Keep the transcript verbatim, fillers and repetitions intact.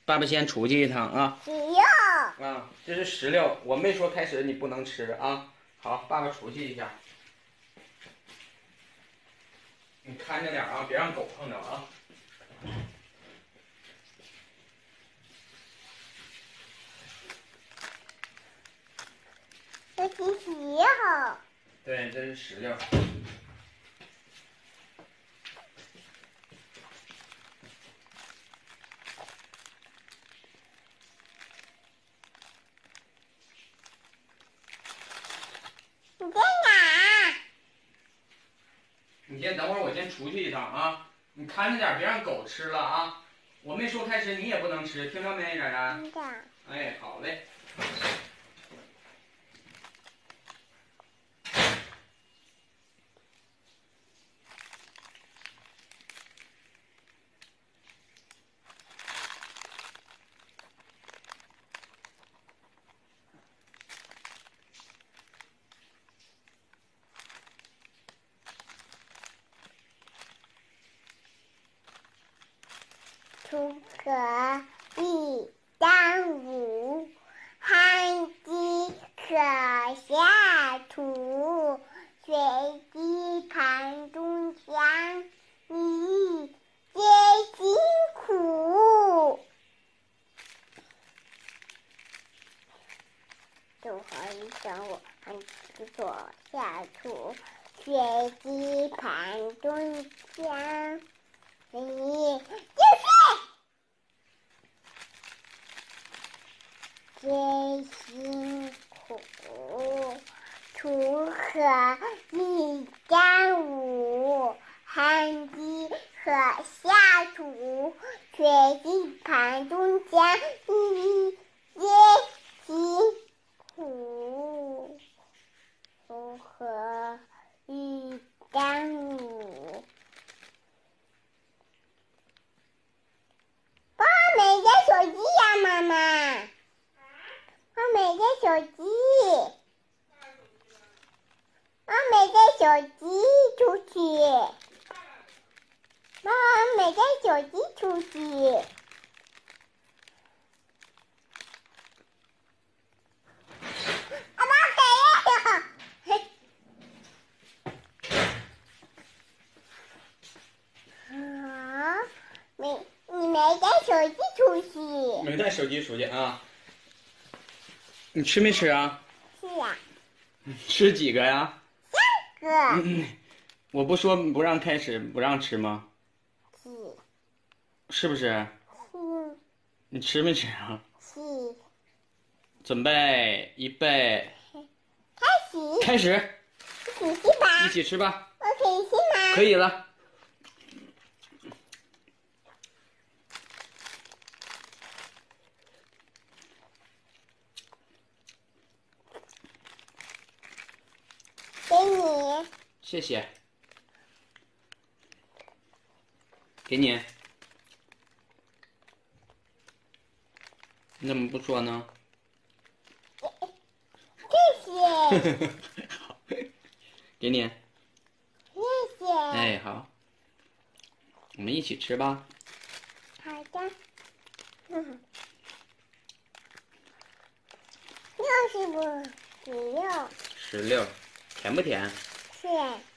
爸爸先出去一趟啊。 石榴。 啊，这是石榴，我没说开始你不能吃啊。好，爸爸出去一下。你看着点啊，别让狗碰着啊。 这是石榴。 对，这是石榴。 你在哪？ 你先等会儿，我先出去一趟啊。你看着点，别让狗吃了啊。我没说开始，你也不能吃，听着没，冉冉？ 听着。 哎，好嘞。 锄禾日当午，汗滴禾下土。水滴盘中香，粒粒皆辛苦。锄禾日当午，汗滴禾下土。水滴盘中香，粒粒就是皆辛苦。锄禾日当午，汗滴禾下土。水滴盘中香，粒粒皆辛苦。锄禾日当午。爸没带手机呀，妈妈。妈没带手机。妈没带手机出去。妈没带手机出去。爸爸给呀！啊，没，你没带手机出去。 没带手机出去啊？你吃没吃啊？ 是呀。 吃几个呀？ 哥。 嗯，我不说不让开始，不让吃吗？ 是。 是不是？ 是。 你吃没吃啊？ 是。 准备，预备， 开始。 开始。 一起吃吧。 一起吃吧。 我可以吃吗？ 可以了。 给你。 谢谢。给你。你怎么不说呢？ 谢谢。 好，给你。 谢谢。 哎，好，我们一起吃吧。 好的。嗯。又是不石榴。 石榴，甜不甜？ 是。